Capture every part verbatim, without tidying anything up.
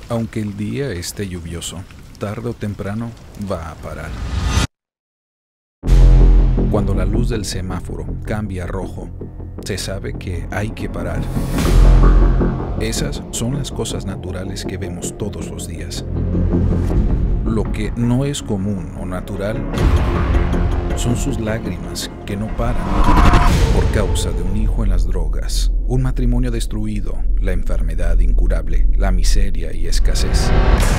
Aunque el día esté lluvioso, tarde o temprano va a parar. Cuando la luz del semáforo cambia a rojo, se sabe que hay que parar. Esas son las cosas naturales que vemos todos los días. Lo que no es común o natural son sus lágrimas que no paran por causa de un hijo en las drogas, un matrimonio destruido, la enfermedad incurable, la miseria y escasez.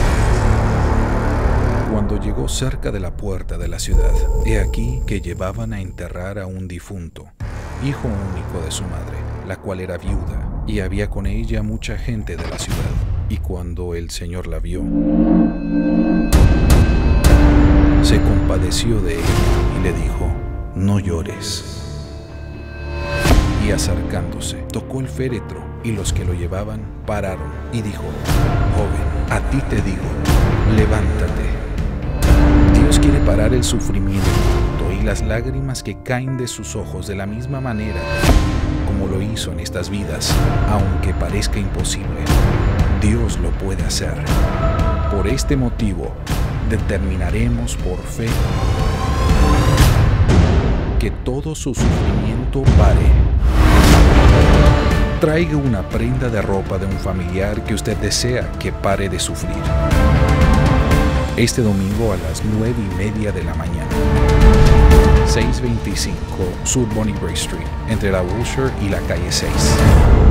Cuando llegó cerca de la puerta de la ciudad, he aquí que llevaban a enterrar a un difunto, hijo único de su madre, la cual era viuda, y había con ella mucha gente de la ciudad. Y cuando el Señor la vio, se compadeció de ella y le dijo: no llores. Y acercándose, tocó el féretro, y los que lo llevaban pararon, y dijo: joven, a ti te digo, levántate. Dios quiere parar el sufrimiento y las lágrimas que caen de sus ojos de la misma manera como lo hizo en estas vidas, aunque parezca imposible. Dios lo puede hacer. Por este motivo, determinaremos por fe que todo su sufrimiento pare. Traiga una prenda de ropa de un familiar que usted desea que pare de sufrir. Este domingo a las nueve y media de la mañana. seiscientos veinticinco Sur Bonnie Brae Street, entre la Wilshire y la calle seis.